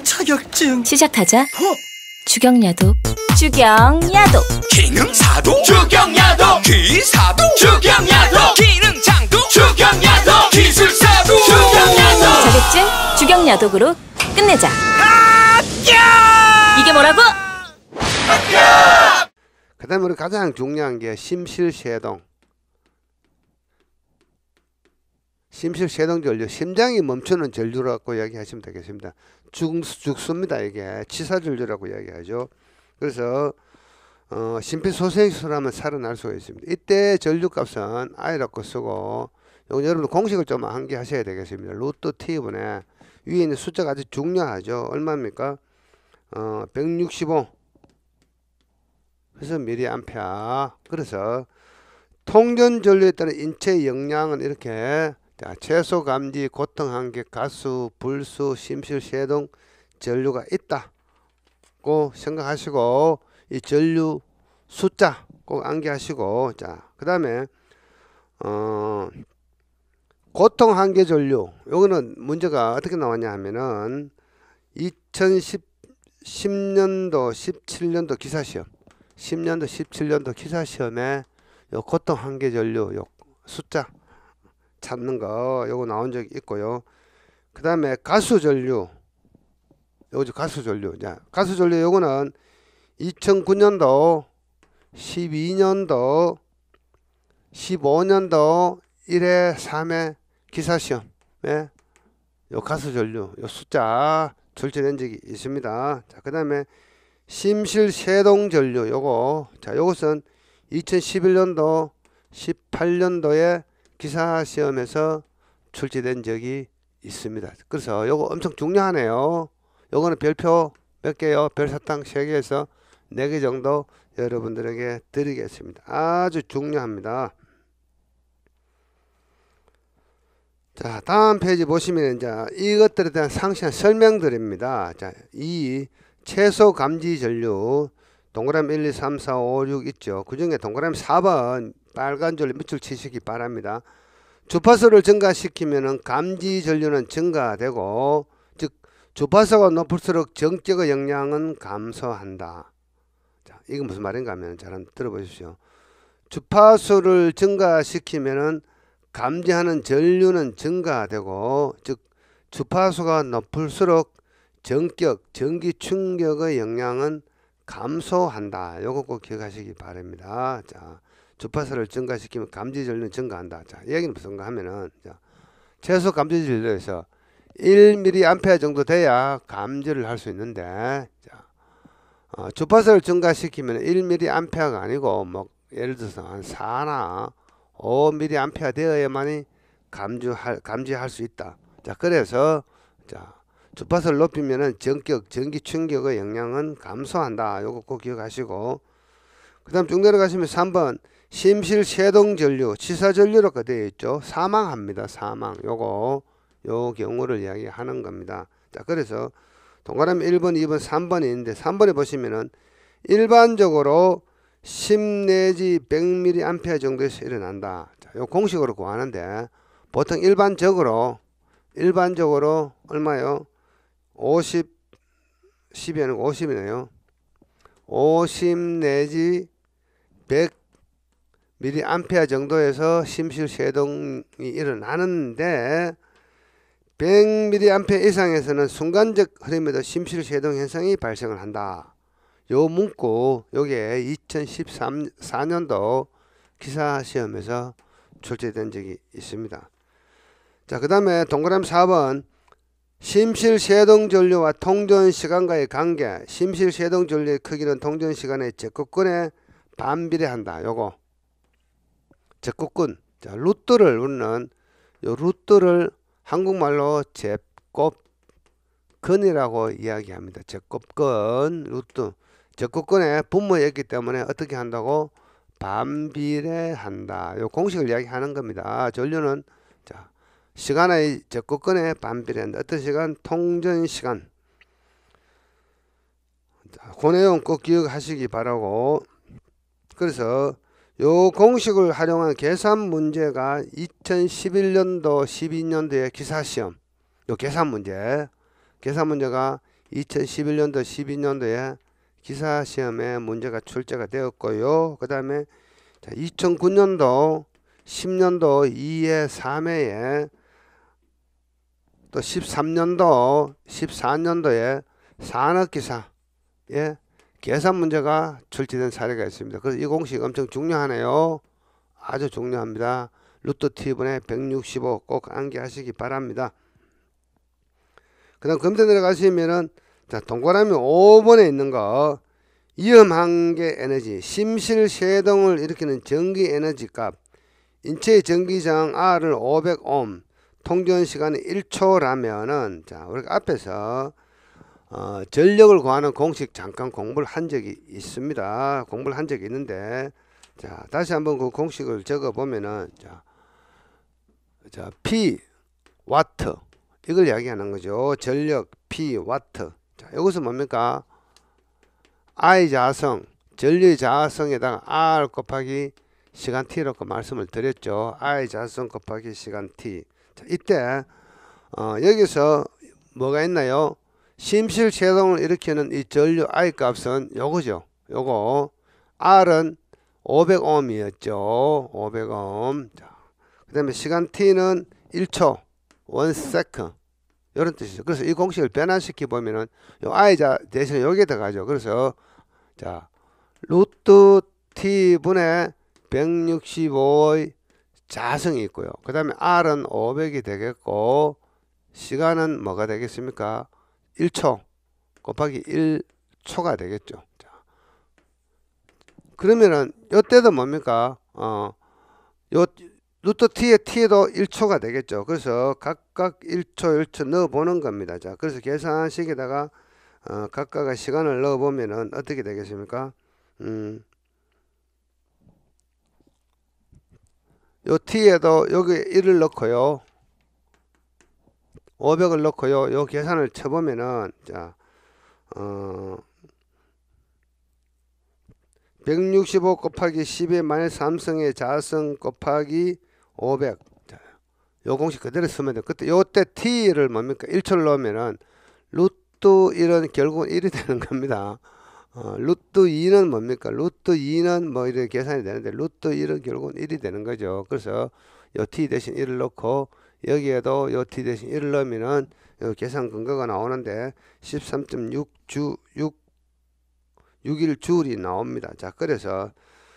자격증. 시작하자. 주경야도. 주경야도. 기능사도. 주경야도. 기사도. 주경야도. 기능장도. 주경야도. 기술사도. 주경야도. 자격증 주경야독으로 끝내자. 이게 뭐라고? 그 다음에 우리 가장 중요한 게 심실세동. 심실세동 전류, 심장이 멈추는 전류라고 이야기하시면 되겠습니다. 죽습니다. 이게 치사전류라고 이야기하죠. 그래서 심폐소생술하면 살아날 수가 있습니다. 이때 전류값은 I라고 쓰고, 여러분 공식을 좀 암기하셔야 되겠습니다. 루트 T분에 위에 있는 숫자가 아주 중요하죠. 얼마입니까? 165 그래서 미리암페어. 그래서 통전 전류에 따른 인체 영향은 이렇게 채소 감지, 고통 한계, 가수, 불수, 심실세동 전류가 있다고 생각하시고, 이 전류 숫자 꼭 암기하시고, 자, 그 다음에 고통 한계 전류, 요거는 문제가 어떻게 나왔냐 하면은 2010년도 17년도 기사시험, 10년도 17년도 기사시험에 요 고통 한계 전류 요 숫자 찾는 거 요거 나온 적이 있고요. 그 다음에 가수 전류, 요거 가수 전류. 자, 가수 전류 요거는 2009년도 12년도 15년도 1회 3회 기사시험에 요 가수 전류 요 숫자 출제된 적이 있습니다. 자, 그 다음에 심실세동 전류 요거, 자, 요것은 2011년도 18년도에 기사시험에서 출제된 적이 있습니다. 그래서 요거 엄청 중요하네요. 요거는 별표 몇 개요? 별사탕 3개에서 4개 정도 여러분들에게 드리겠습니다. 아주 중요합니다. 자, 다음 페이지 보시면 이제 이것들에 대한 상세한 설명드립니다. 자, 이 채소 감지 전류 동그라미 1, 2, 3, 4, 5, 6 있죠. 그 중에 동그라미 4번 빨간 줄에 밑줄 치시기 바랍니다. 주파수를 증가시키면 감지 전류는 증가되고, 즉 주파수가 높을수록 전격의 영향은 감소한다. 자, 이건 무슨 말인가 하면 잘 한번 들어보십시오. 주파수를 증가시키면 감지하는 전류는 증가되고, 즉 주파수가 높을수록 전격, 전기 충격의 영향은 감소한다. 요거 꼭 기억하시기 바랍니다. 자, 주파수를 증가시키면 감지 전류는 증가한다. 자, 얘기는 무슨가 하면은, 자, 최소 감지 전류에서 1mA 정도 돼야 감지를 할 수 있는데, 자, 주파수를 증가시키면 1mA가 아니고, 뭐 예를 들어서 한 4나 5mA 되어야만이 감지할 수 있다. 자, 그래서 자, 주파수를 높이면은 전격, 전기 충격의 영향은 감소한다. 요거 꼭 기억하시고, 그 다음 쭉 내려가시면 3번 심실세동 전류, 치사 전류라고 되어 있죠. 사망합니다. 사망. 요거 요 경우를 이야기하는 겁니다. 자, 그래서 동그라미 1번, 2번, 3번이 있는데 3번에 보시면은 일반적으로 10 내지 100mA 정도에서 일어난다. 자, 요 공식으로 구하는데 보통 일반적으로 얼마요? 50, 10이 아니고 50이네요. 50 내지 100mA 정도에서 심실세동이 일어나는데, 100mA 이상에서는 순간적 흐름에도 심실세동 현상이 발생을 한다. 요 문구 요게 2014년도 기사시험에서 출제된 적이 있습니다. 자, 그 다음에 동그라미 4번 심실세동 전류와 통전시간과의 관계. 심실세동 전류의 크기는 통전시간의 제곱근에 반비례한다. 요거 제곱근. 자, 루트를 우리는 요 루트를 한국말로 제곱근이라고 이야기합니다. 제곱근, 루트. 제곱근에 분모에 있기 때문에 어떻게 한다고? 반비례한다. 요 공식을 이야기하는 겁니다. 전류는 자, 시간의 제곱근에 반비례한다. 어떤 시간? 통전시간. 자, 그 내용 꼭 기억하시기 바라고. 그래서 요 공식을 활용한 계산 문제가 2011년도 12년도의 기사시험 요 계산 문제가 2011년도 12년도에 기사시험에 문제가 출제가 되었고요. 그 다음에 2009년도 10년도 2회 3회에 또 13년도 14년도에 산업기사에 계산 문제가 출제된 사례가 있습니다. 그래서 이 공식 엄청 중요하네요. 아주 중요합니다. 루트 t분의 165 꼭 암기하시기 바랍니다. 그 다음 검사 내려가시면은 자, 동그라미 5번에 있는 거 이음한계 에너지 심실쉐동을 일으키는 전기 에너지 값 인체의 전기저항 R을 500옴 통전 시간이 1초라면은 자, 우리가 앞에서 전력을 구하는 공식 잠깐 공부를 한 적이 있습니다. 공부를 한 적이 있는데 자, 다시 한번 그 공식을 적어 보면은 자, P 와트 이걸 이야기하는 거죠. 전력 P 와트. 자, 이것은 뭡니까? I 자성, 전류의 자성에다가 R 곱하기 시간 T라고 말씀을 드렸죠. I 자성 곱하기 시간 T. 자, 이때 여기서 뭐가 있나요? 심실쉐동을 일으키는 이 전류 I 값은 요거죠. 요거 R은 500옴이었죠. 500옴. 자, 그 다음에 시간 T는 1초 1 second 이런 뜻이죠. 그래서 이 공식을 변화시켜 보면은 요 I자 대신에 여기에 들어가죠. 그래서 자, 루트 T분의 165의 자성이 있고요. 그 다음에 R은 500이 되겠고 시간은 뭐가 되겠습니까? 1초 곱하기 1초가 되겠죠. 자, 그러면은 요때도 뭡니까? 요 루트 t의 t도 1초가 되겠죠. 그래서 각각 1초 1초 넣어 보는 겁니다. 자, 그래서 계산식에다가 각각의 시간을 넣어 보면은 어떻게 되겠습니까? 요 t에도 여기 1을 넣고요. 500을 넣고요. 요 계산을 쳐 보면은 자, 165 곱하기 10의 마이너스 3승의 자성 곱하기 500. 자, 요 공식 그대로 쓰면 돼요. 그때 요때 t를 뭡니까? 1초를 넣으면은 루트 1은 결국은 1이 되는 겁니다. 루트 2는 뭡니까? 루트 2는 뭐 이렇게 계산이 되는데 루트 1은 결국은 1이 되는 거죠. 그래서 요 t 대신 1을 넣고 여기에도 요 t 대신 1을 넣으면은 요 계산 근거가 나오는데 13.61줄이 나옵니다. 자, 그래서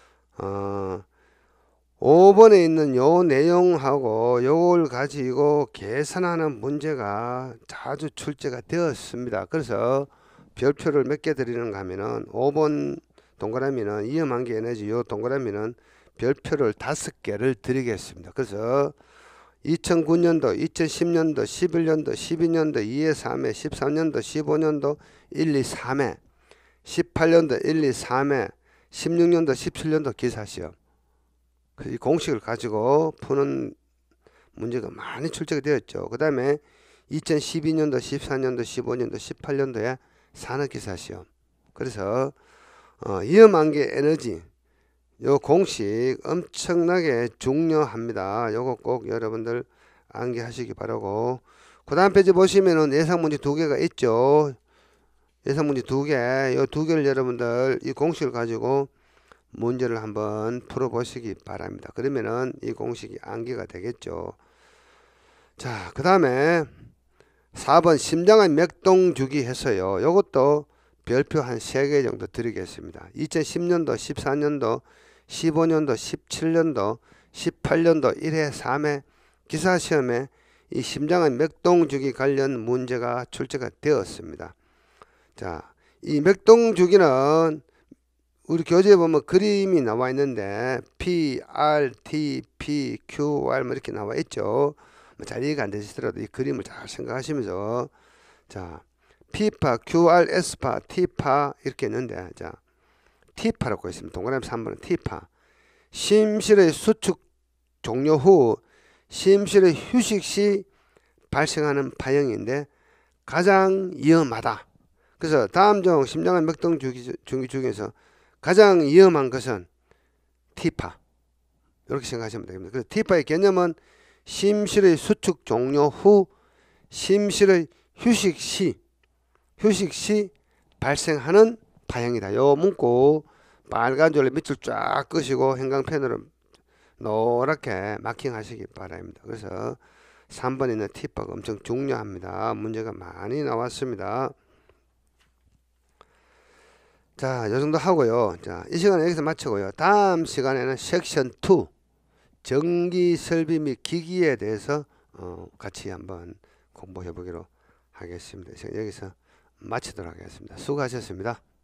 5번에 있는 요 내용하고 요걸 가지고 계산하는 문제가 자주 출제가 되었습니다. 그래서 별표를 몇 개 드리는가 하면은 5번 동그라미는 이음한계 에너지 요 동그라미는 별표를 5개를 드리겠습니다. 그래서 2009년도, 2010년도, 11년도, 12년도, 2회, 3회, 13년도, 15년도, 1, 2, 3회, 18년도, 1, 2, 3회, 16년도, 17년도 기사시험. 이 공식을 가지고 푸는 문제가 많이 출제가 되었죠. 그 다음에 2012년도, 14년도, 15년도, 18년도에 산업기사시험. 그래서 이음한계 에너지 요 공식 엄청나게 중요합니다. 요거 꼭 여러분들 암기하시기 바라고, 그 다음 페이지 보시면은 예상문제 2개가 있죠. 예상문제 2개, 요 2개를 여러분들 이 공식을 가지고 문제를 한번 풀어보시기 바랍니다. 그러면은 이 공식이 암기가 되겠죠. 자, 그 다음에 4번 심장의 맥동주기 해서요. 요것도 별표 한 3개 정도 드리겠습니다. 2010년도, 14년도, 15년도, 17년도, 18년도 1회, 3회 기사시험에 이 심장의 맥동주기 관련 문제가 출제가 되었습니다. 자, 이 맥동주기는 우리 교재에 보면 그림이 나와 있는데 P, R, T, P, Q, R 뭐 이렇게 나와 있죠. 잘 이해가 안 되시더라도 이 그림을 잘 생각하시면서 자, P파, QR, S파, T파 이렇게 있는데 자, T파라고 있습니다. 동그라미 3번은 T파. 심실의 수축 종료 후 심실의 휴식 시 발생하는 파형인데 가장 위험하다. 그래서 다음 중 심장의 맥동주기 중에서 가장 위험한 것은 T파. 이렇게 생각하시면 됩니다. 그래서 T파의 개념은 심실의 수축 종료 후 심실의 휴식 시 휴식 시 발생하는 파형이다. 요 문구 빨간 줄로 밑줄 쫙 끄시고 형광펜으로 노랗게 마킹하시기 바랍니다. 그래서 3번에 있는 팁박 엄청 중요합니다. 문제가 많이 나왔습니다. 자, 요 정도 하고요. 자, 이 시간은 여기서 마치고요. 다음 시간에는 섹션 2 전기 설비 및 기기에 대해서 같이 한번 공부해 보기로 하겠습니다. 여기서 마치도록 하겠습니다. 수고하셨습니다.